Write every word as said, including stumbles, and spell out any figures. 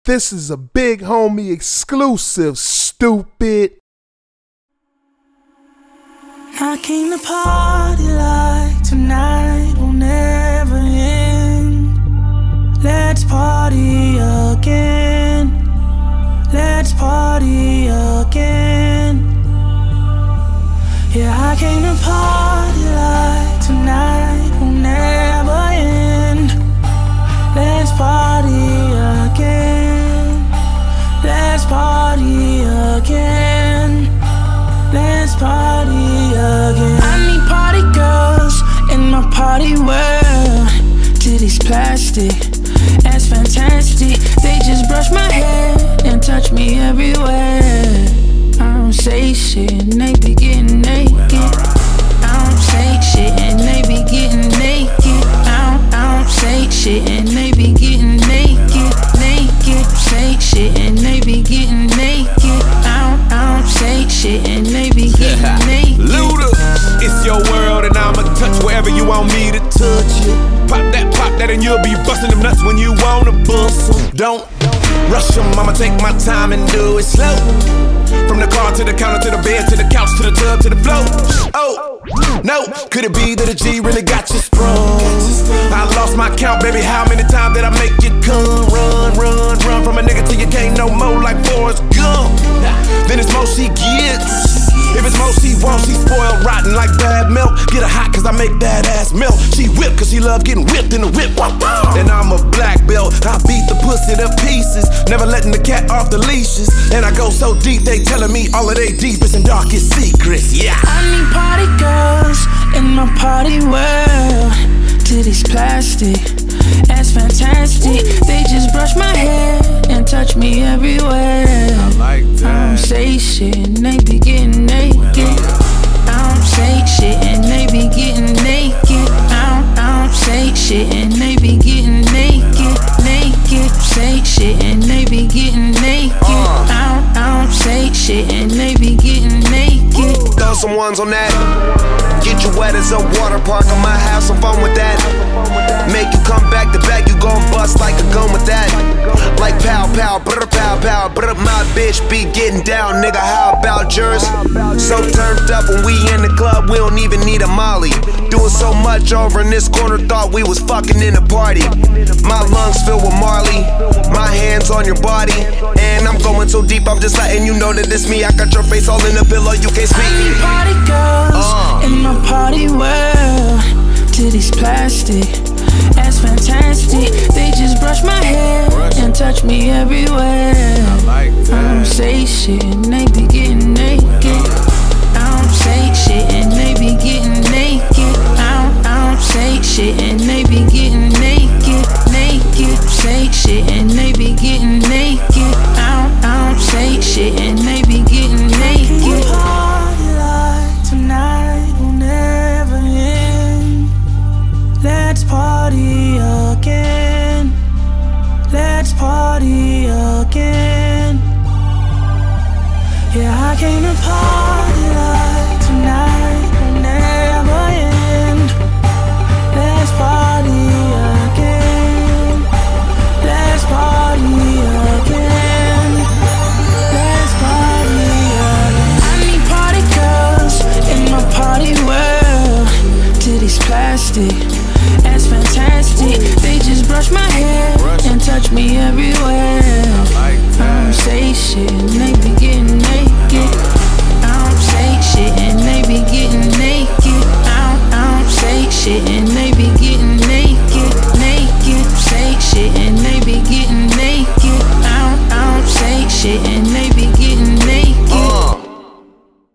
This is a big homie exclusive, stupid. I came to party like tonight will never end. Let's party again. Let's party again. Yeah, I came to party like tonight will never end. Let's party again. Let's party again. Let's party again. I need party girls in my party world. Titties plastic, that's fantastic. They just brush my hair and touch me everywhere. I don't say shit and they be getting naked. I don't say shit and they be getting naked. I don't, I don't say shit and they be getting naked. Naked, say shit and they be getting naked. I don't, I don't say shit and they be getting naked. Luda, it's your world and I'ma touch wherever you want me to touch it. Pop that, pop that and you'll be busting them nuts when you wanna bust them. Don't rush them, I'ma take my time and do it slow. From the car to the counter to the bed to the couch to the tub to the floor. Oh, no, could it be that a G really got you sprung? I lost my count, baby, how many times did I make you come? Run, run, run from a nigga till you can't no more like Forrest Gump. Then it's more she gets. If it's more she wants, she spoiled rotten like bad milk. Get her hot cause I make that ass melt. She whip cause she love getting whipped in the whip. And I'm a black belt, I beat the pussy to pieces. Never letting the cat off the leashes. And I go so deep, they telling me all of their deepest and darkest secrets. Yeah, I need party girls in my party world. Titties plastic, that's fantastic. They just brush my hair and touch me everywhere. I like that. I don't say shit and they be getting naked. I don't say shit and they be getting naked. I don't, I don't say shit and they be getting naked. Naked, say shit and they be getting naked. I don't, I don't say shit and they be getting naked. Throw some ones on that. Get you wet as a water park, I might have some fun with that. Make you come back to back, you gon' bust like a gun with that. Like pow pow, brr pow pow, brr. My bitch be getting down, nigga, how about yours? So turned up when we in the club, we don't even need a molly. Doing so much over in this corner, thought we was fucking in a party. My lungs filled with Marley, my hands on your body. And I'm going so deep, I'm just letting you know that it's me. I got your face all in the pillow, you can't speak. I need party girls uh. in my party world. Titties plastic, that's fantastic. They just brush my hair and touch me everywhere. I like that. I don't say shit and they be getting naked. I don't say shit and they be getting naked. I don't, I don't say shit and they be getting naked. Naked, say shit and they be getting naked. I don't, I don't say shit and they be getting naked. Party like tonight will never end. Let's party again. Let's party again. Yeah, I came to party.